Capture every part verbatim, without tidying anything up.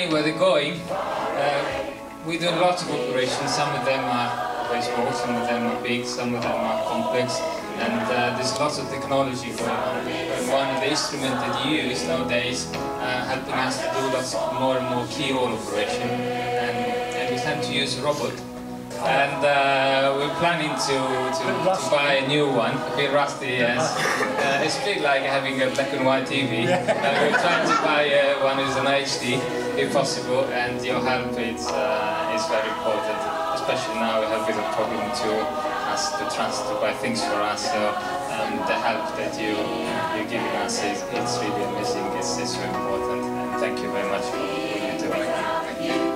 depending where they're going, uh, we do lots of operations. Some of them are very small, some of them are big, some of them are complex, and uh, there's lots of technology going on. And one of the instruments that you use nowadays uh, helping us to do lots more and more keyhole operation, and, and we tend to use a robot. And uh, we're planning to, to, to buy a new one, a bit rusty, yes. Uh, it's a bit like having a black and white T V. Uh, we're trying to buy uh, one with an H D, if possible, and your help is, uh, is very important. Especially now we have a bit of problem to us to trust to buy things for us, so um, the help that you, you're giving us is it's really amazing, it's, it's so important. And thank you very much for what you're doing. Thank you.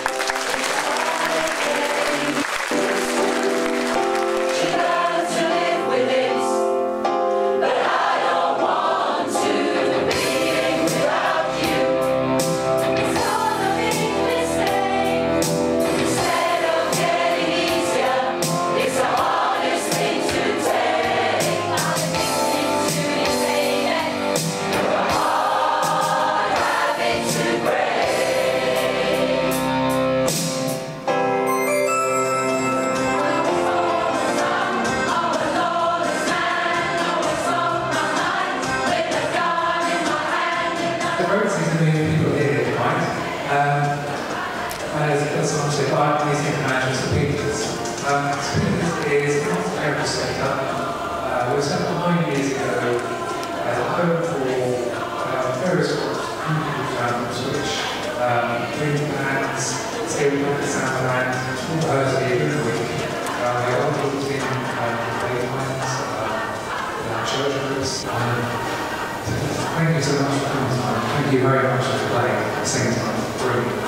Thank you so much for coming tonight. Thank you very much for playing at the same time. Brilliant.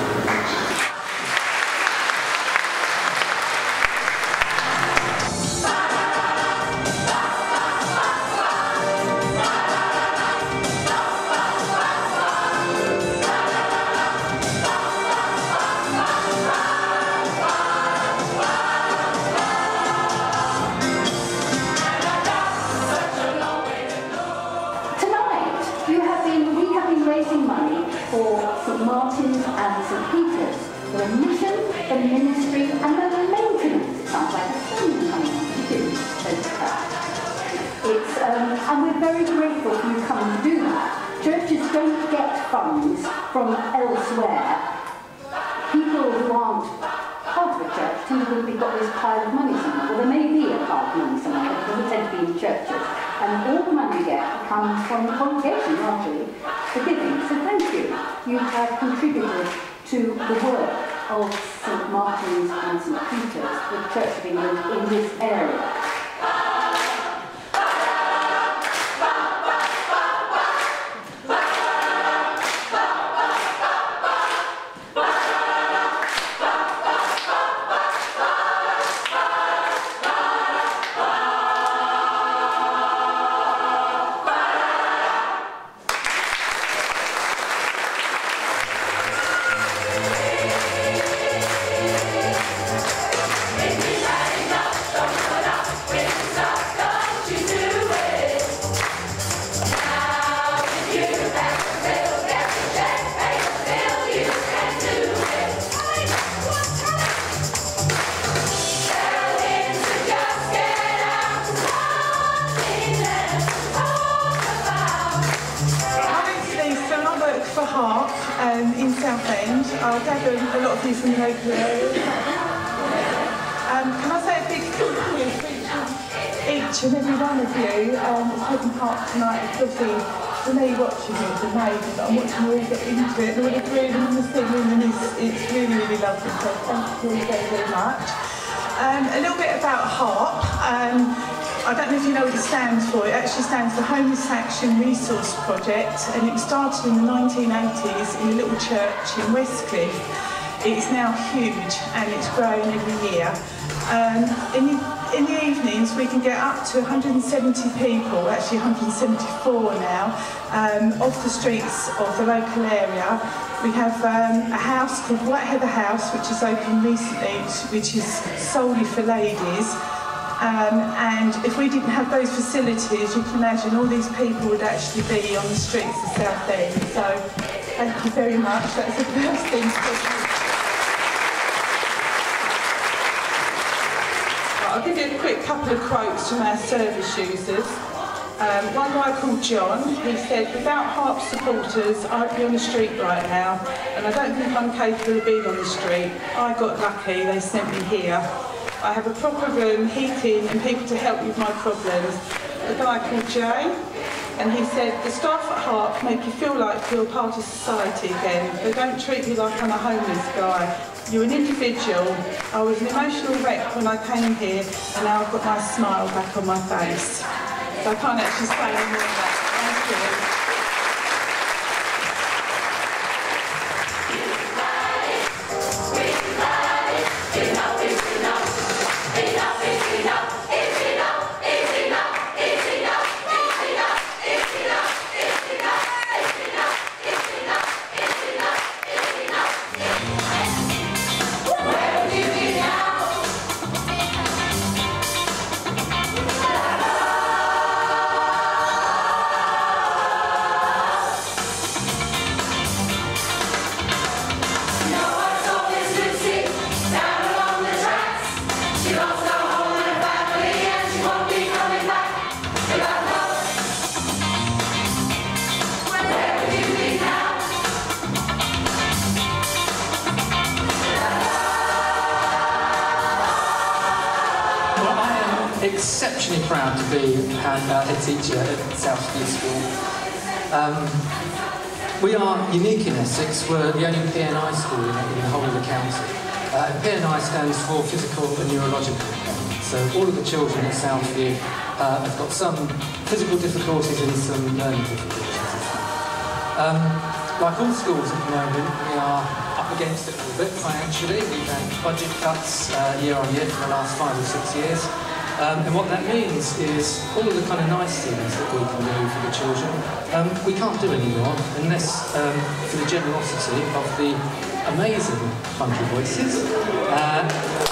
From elsewhere, people who aren't part of a church tend to think they've got this pile of money somewhere. Well, there may be a pile of money somewhere, but it doesn't tend to be in churches. And all the money we get comes from the congregation, largely, for giving. So thank you. You have contributed to the work of Saint Martin's and Saint Peter's, the Church of England, in this area. I'll gather a lot of you from the local area. Um, can I say a big thank you for each and every one of you um, that's taken part tonight? Especially for me watching it, it's amazing that I'm watching you all get into it, and all the three of them in the singing, and it's, it's really, really lovely, so thank you very, very much. Um, a little bit about HARP. Um, I don't know if you know what it stands for. It actually stands for Homeless Action Resource Project, and it started in the nineteen eighties in a little church in Westcliff. It's now huge and it's growing every year. Um, in, the, in the evenings we can get up to one hundred seventy people, actually one hundred seventy-four now, um, off the streets of the local area. We have um, a house called Whiteheather House, which has opened recently, which is solely for ladies. Um, and if we didn't have those facilities, you can imagine all these people would actually be on the streets of Southend. So Thank you very much. That's the first thing. I'll give you a quick couple of quotes from our service users. Um, one guy called John, he said, without Harp supporters, I'd be on the street right now, and I don't think I'm capable of being on the street. I got lucky, they sent me here. I have a proper room, heating, and people to help with my problems. A guy called Jay, and he said, the staff at Harp make you feel like you're part of society again. They don't treat you like I'm a homeless guy. You're an individual. I was an emotional wreck when I came here, and now I've got my smile back on my face. So I can't actually say any more than that. Thank you. Exceptionally proud to be uh, a teacher at Southview School. Um, we are unique in Essex. We're the only P N I school in, in the whole of the county. Uh, P N I stands for Physical and Neurological Impairment. So all of the children at Southview uh, have got some physical difficulties and some learning difficulties as well. Um, like all schools at the moment, we are up against it a little bit financially. We've had budget cuts uh, year on year for the last five or six years. Um, and what that means is all of the kind of nice things that we can do for the children, um, we can't do anymore unless um, for the generosity of the amazing funky voices. Uh,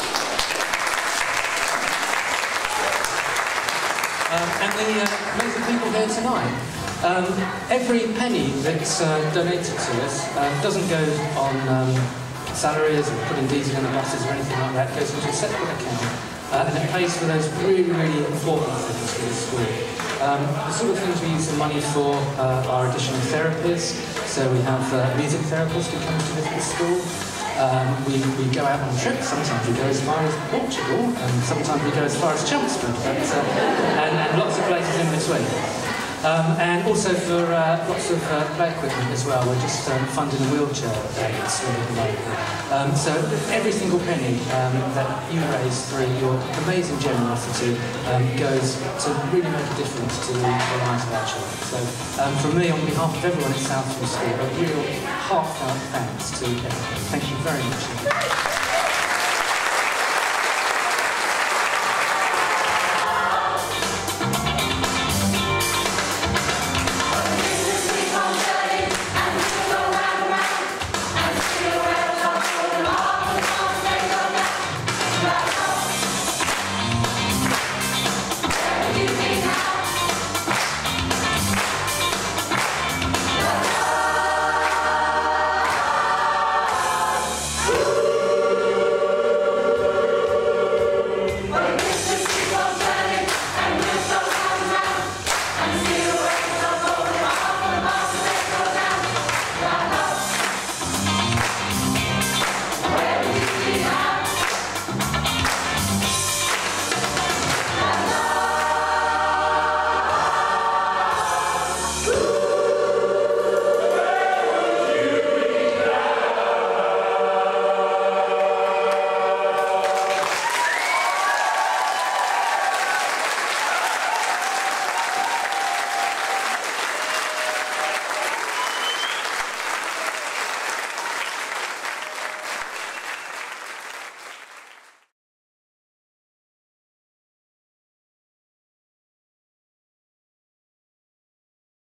um, and the uh, amazing people here tonight. Um, every penny that's uh, donated to us uh, doesn't go on um, salaries or putting diesel in the buses or anything like that. It goes into a separate account. Uh, and it pays for those really, really important things for the school. Um, the sort of things we use the money for uh, are additional therapies. So we have uh, music therapists who come to visit the school. Um, we, we go out on trips. Sometimes we go as far as Portugal, and sometimes we go as far as Chelmsford, but, uh, and, and lots of places in between. Um, and also for uh, lots of uh, play equipment as well. We're just um, funding a wheelchair at the school at the moment. Um, so every single penny um, that you raise through your amazing generosity um, goes to really make a difference to the, the lives of our children. So um, from me, on behalf of everyone at Southview School, a real heartfelt thanks to everyone. Thank you very much.